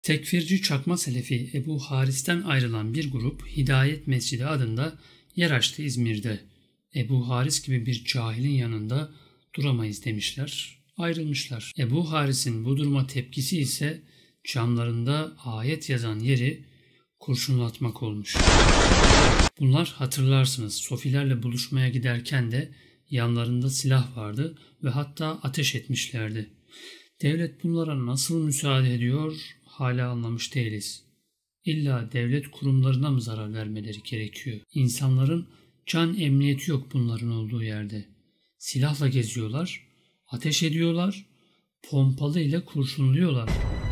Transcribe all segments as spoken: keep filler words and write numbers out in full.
Tekfirci çakma Selefi Ebu Haris'ten ayrılan bir grup Hidayet Mescidi adında yer açtı İzmir'de. Ebu Haris gibi bir cahilin yanında duramayız demişler, ayrılmışlar. Ebu Haris'in bu duruma tepkisi ise camlarında ayet yazan yeri kurşunlatmak olmuş. Bunlar hatırlarsınız sofilerle buluşmaya giderken de yanlarında silah vardı ve hatta ateş etmişlerdi. Devlet bunlara nasıl müsaade ediyor hala anlamış değiliz. İlla devlet kurumlarına mı zarar vermeleri gerekiyor? İnsanların can emniyeti yok bunların olduğu yerde. Silahla geziyorlar, ateş ediyorlar, pompalı ile kurşunluyorlar.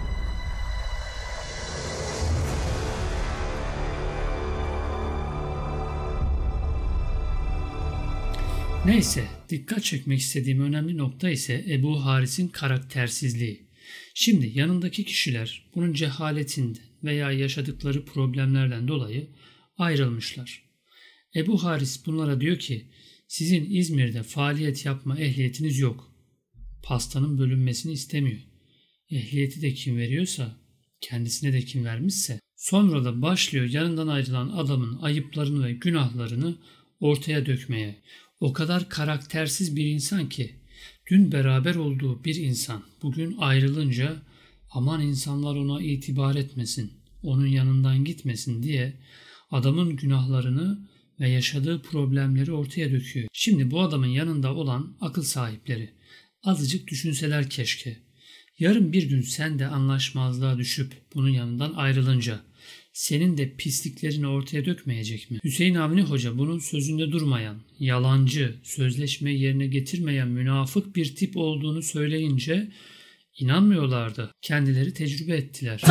Neyse, dikkat çekmek istediğim önemli nokta ise Ebu Haris'in karaktersizliği. Şimdi yanındaki kişiler bunun cehaletinden veya yaşadıkları problemlerden dolayı ayrılmışlar. Ebu Haris bunlara diyor ki, sizin İzmir'de faaliyet yapma ehliyetiniz yok. Pastanın bölünmesini istemiyor. Ehliyeti de kim veriyorsa, kendisine de kim vermişse. Sonra da başlıyor yanından ayrılan adamın ayıplarını ve günahlarını ortaya dökmeye. O kadar karaktersiz bir insan ki, dün beraber olduğu bir insan bugün ayrılınca aman insanlar ona itibar etmesin, onun yanından gitmesin diye adamın günahlarını ve yaşadığı problemleri ortaya döküyor. Şimdi bu adamın yanında olan akıl sahipleri azıcık düşünseler keşke. Yarın bir gün sen de anlaşmazlığa düşüp bunun yanından ayrılınca senin de pisliklerini ortaya dökmeyecek mi? Hüseyin Avni Hoca bunun sözünde durmayan, yalancı, sözleşmeyi yerine getirmeyen münafık bir tip olduğunu söyleyince inanmıyorlardı. Kendileri tecrübe ettiler.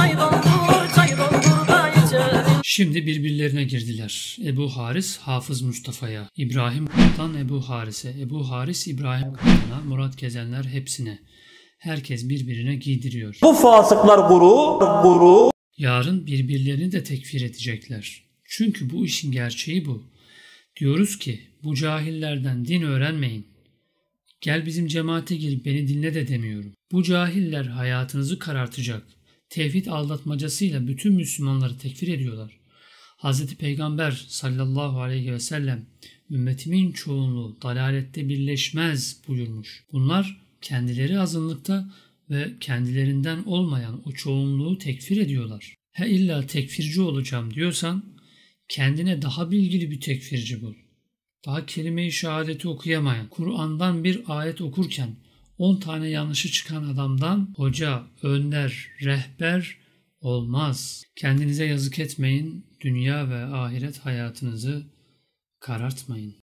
Şimdi birbirlerine girdiler. Ebu Haris Hafız Mustafa'ya, İbrahim Kaptan Ebu Haris'e, Ebu Haris İbrahim Kaptan'a, Murat Gezenler hepsine. Herkes birbirine giydiriyor. Bu fasıklar guru, guru. Yarın birbirlerini de tekfir edecekler. Çünkü bu işin gerçeği bu. Diyoruz ki bu cahillerden din öğrenmeyin. Gel bizim cemaate gir beni dinle de demiyorum. Bu cahiller hayatınızı karartacak. Tevhid aldatmacasıyla bütün Müslümanları tekfir ediyorlar. Hazreti Peygamber sallallahu aleyhi ve sellem ümmetimin çoğunluğu dalalette birleşmez buyurmuş. Bunlar kendileri azınlıkta ve kendilerinden olmayan o çoğunluğu tekfir ediyorlar. He illa tekfirci olacağım diyorsan kendine daha bilgili bir tekfirci bul. Daha kelime-i şehadeti okuyamayan, Kur'an'dan bir ayet okurken on tane yanlışı çıkan adamdan hoca, önder, rehber olmaz. Kendinize yazık etmeyin, dünya ve ahiret hayatınızı karartmayın.